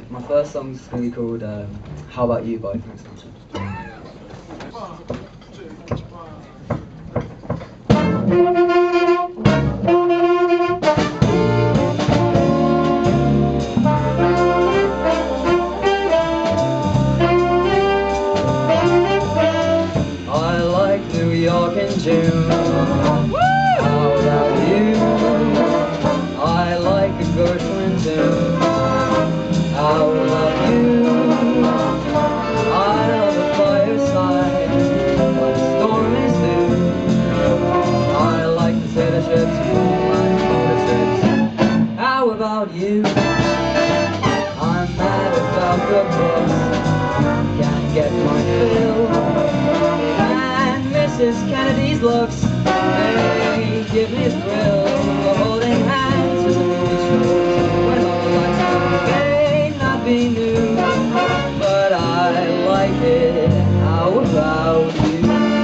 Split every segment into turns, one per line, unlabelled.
my first song's going to be called How About You by James Townsend. I like New York in June. How about you? I like a Gershwin tune. How about you? I love a fireside when a storm is due. I like potato chips and moonlight motor trips. How about you? I'm mad about good books, can't get my fill. And Mrs. Kennedy's looks, they give me a thrill. Holding hands in the movie shows when all the lights go. May not be new, but I like it. How about you?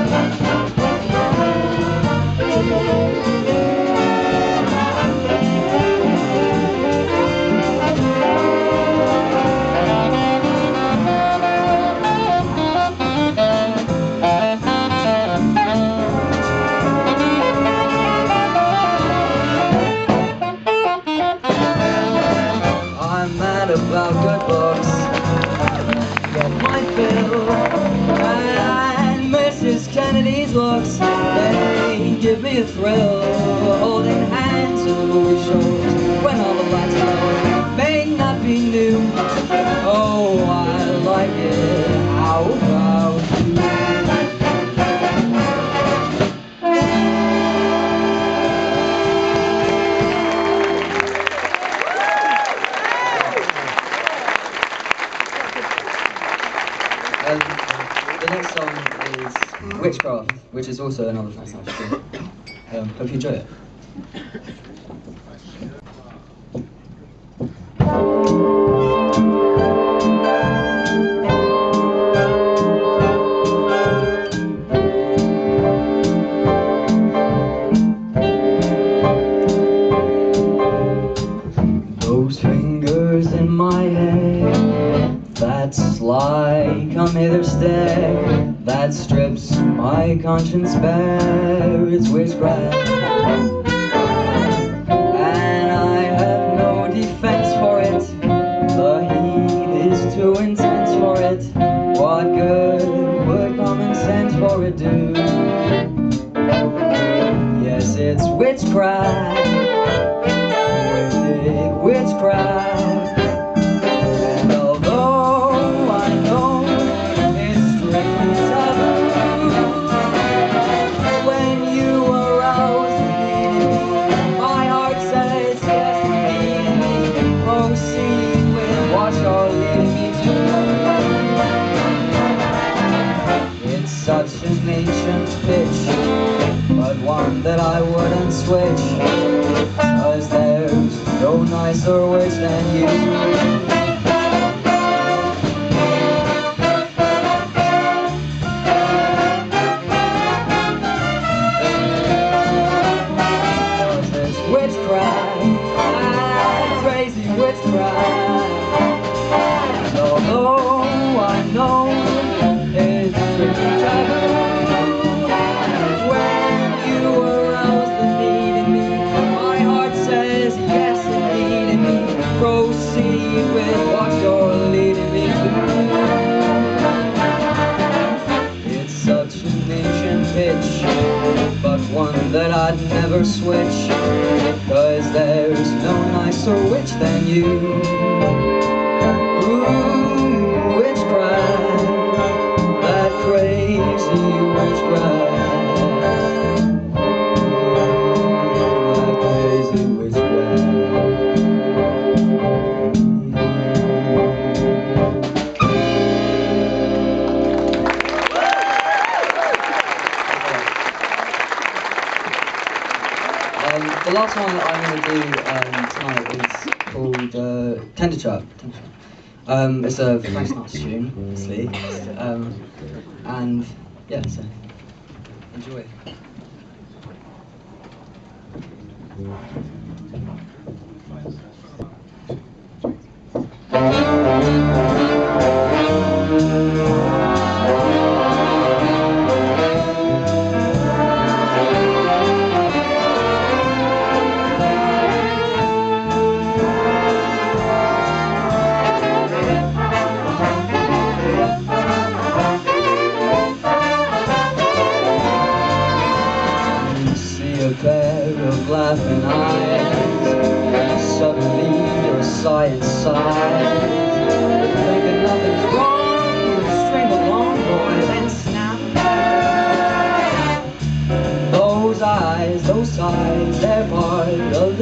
About good books, get my fill. And Mrs. Kennedy's looks, they give me a thrill. Holding hands in the movie shows when all the lights go. May not be new, oh I like it. How about you? The next song is Witchcraft, which is also another nice tune. Hope you enjoy it. Those fingers in my hair, that sly come hither stare, that strips my conscience bare. It's witchcraft, and I have no defense for it. The heat is too intense for it. What good would common sense for it do? Yes, it's witchcraft, wicked witchcraft. Such an ancient pitch, but one that I wouldn't switch, 'cause there's no nicer witch than you. But one that I'd never switch, 'cause there's no nicer witch than you. Ooh, witchcraft, that crazy witchcraft. That crazy witchcraft. The last one that I'm going to do tonight is called Tender Trap. It's a Frank Sinatra tune, obviously, and yeah, so enjoy.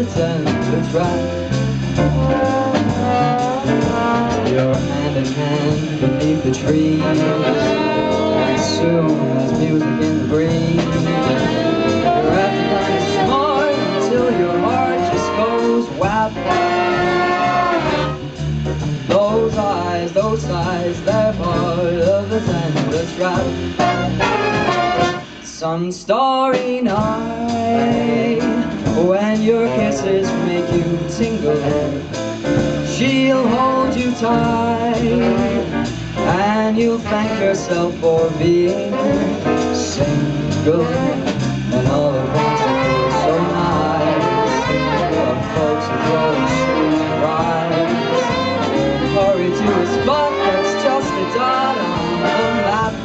the tender trap. You're hand in hand beneath the trees, and soon as music in the breeze, you're at the kind smart until your heart just goes whap. Those eyes, those sighs, they're part of the tender trap. Some starry night, when your kisses make you tingle, she'll hold you tight, and you'll thank yourself for being single. And all at once it feels so nice, the folks are throwing shoes and rides. Hurry to a spot that's just a dot on the map,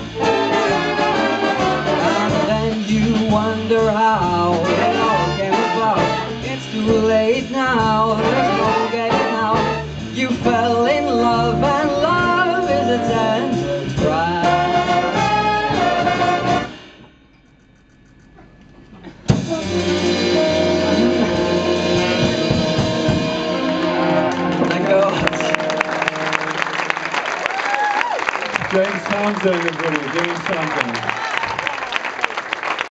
and then you wonder how it all came about. It's too late now, there's no getting out. You fell in love, and love is a tender trap.
James Townsend, everybody. James Townsend.